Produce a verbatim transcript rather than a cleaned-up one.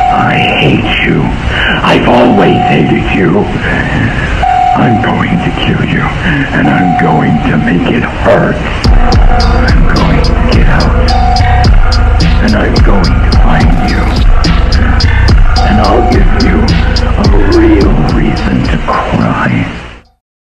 I hate you. I've always hated you. I'm going to kill you, and I'm going to make it hurt.